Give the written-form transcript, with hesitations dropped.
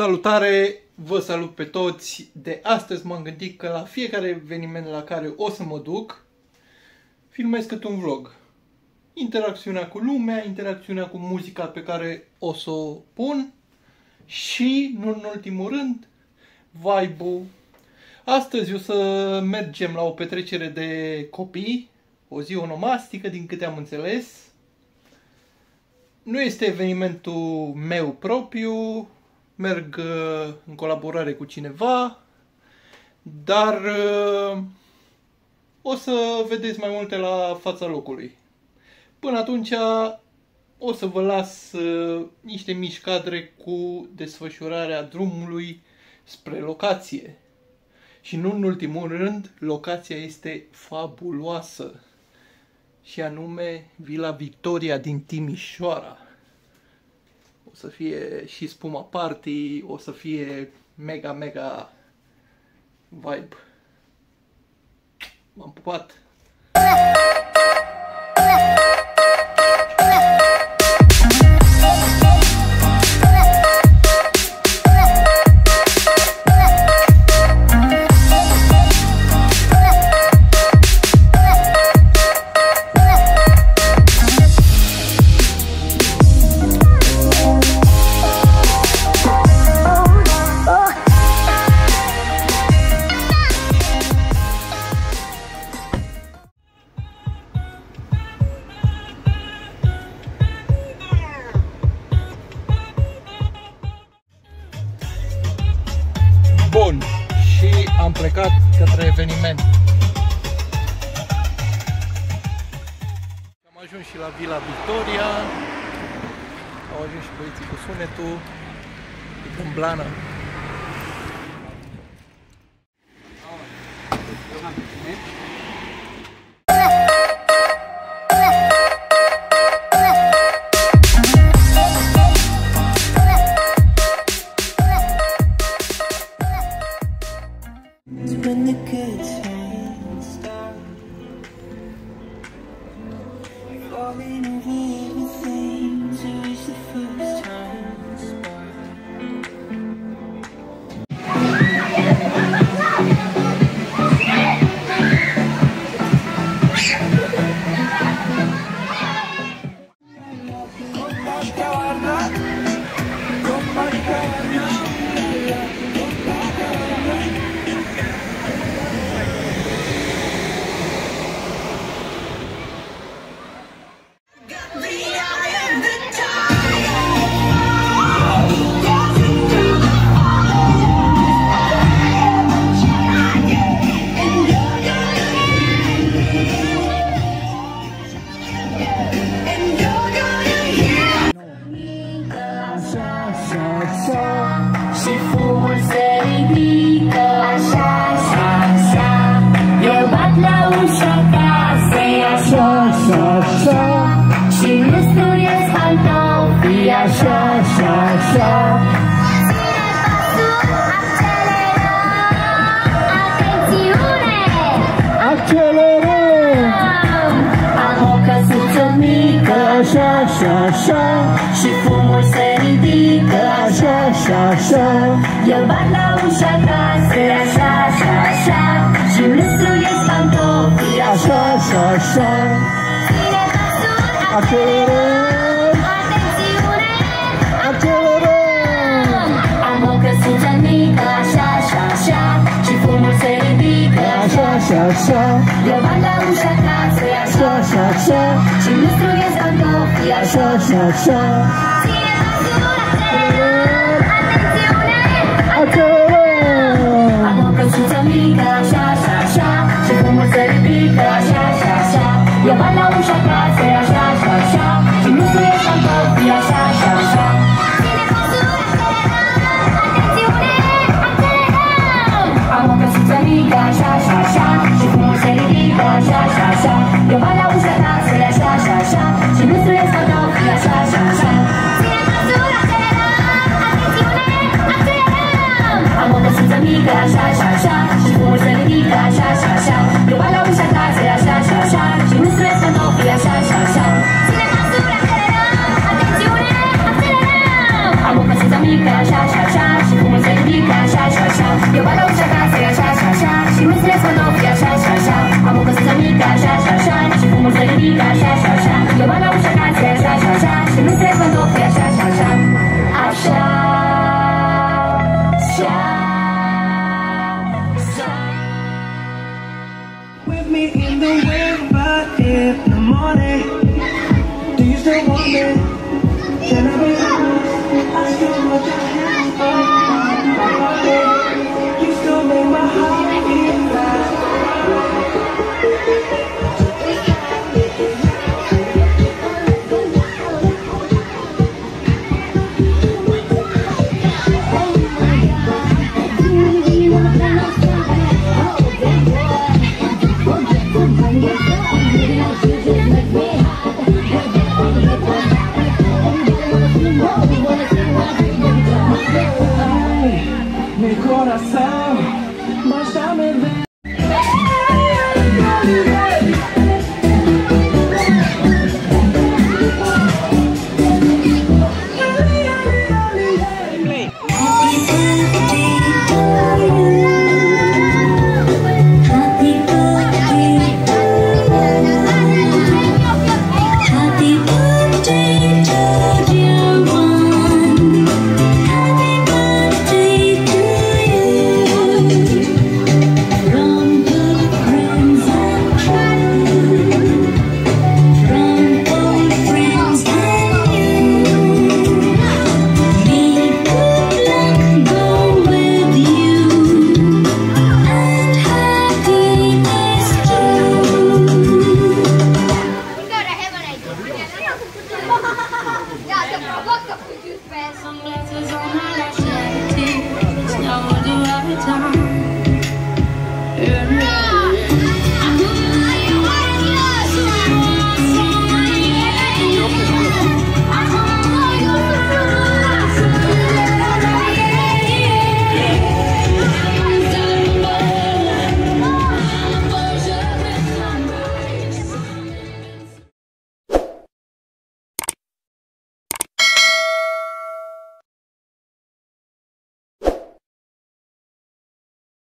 Salutare! Vă salut pe toți! De astăzi m-am gândit că la fiecare eveniment la care o să mă duc, filmez cât un vlog. Interacțiunea cu lumea, interacțiunea cu muzica pe care o să o pun și, nu în ultimul rând, vibe-ul. Astăzi o să mergem la o petrecere de copii, o zi onomastică din câte am înțeles. Nu este evenimentul meu propriu, merg în colaborare cu cineva, dar o să vedeți mai multe la fața locului. Până atunci o să vă las niște mici cadre cu desfășurarea drumului spre locație. Și nu în ultimul rând, locația este fabuloasă. Și anume Villa Victoria din Timișoara. O să fie și spuma party, o să fie mega, mega vibe. M-am pupat! Bun, și am plecat către eveniment. Am ajuns și la Villa Victoria. Au ajuns și băieții cu sunetul. E în blană. When the good times start, falling over everything to reach the first time spark. Și frumusețe ridică așa, așa, așa. Eu bat la ușa casei așa, așa, așa. Și năstuiesc pantofii așa, așa, așa. Accelerăm! Am o căsuță mică așa, așa, așa. Și fumul se ridică așa, așa, așa. Eu bat la ușa casei așa, așa, așa. Și năstruiesc pantofii așa, așa, așa. Ține pasul, accelerăm! Atențiune! Accelerăm! Am o căsuță mică așa, așa, așa. Și fumul se ridică așa, așa, așa. Eu bat la ușa casei așa, așa, așa. Și năstruiesc pantofii așa, așa, așa. Ține pasul, accelerăm! Atențiune! Accelerăm! Am o căsuță mică așa, așa, așa. Și fumul se ridică așa, așa, așa. Eu bat la ușa casei așa, așa, așa. Și năstruiesc pantofii așa, așa, așa. Ține pasul, accelerăm! Atențiune! Accelerăm! Am o căsuță mică așa, așa, așa. Și fumul se ridică așa, așa, așa. Eu bat la ușa casei așa, așa, așa. Și năstruiesc pantofii așa, așa, așa. Ține pasul, accelerăm! Atențiune! Accelerăm! Am o căsuță mică așa, așa, așa. Și fumul se ridică așa, așa, așa. Eu bat la ușa casei așa, așa, așa. Și năstruiesc pantofii așa, așa, așa. Ține pasul, accelerăm! Atențiune! Accelerăm! Am o căsuță mică așa, așa, așa. Și așa și așa. Am o căsuță mică, așa și așa, și fumul se ridică, așa și așa. Eu mă la ușa casei, așa și așa, și nu trec pantofii, așa și așa. Așa, așa, așa. With me in the wind, but in the morning, do you still want me?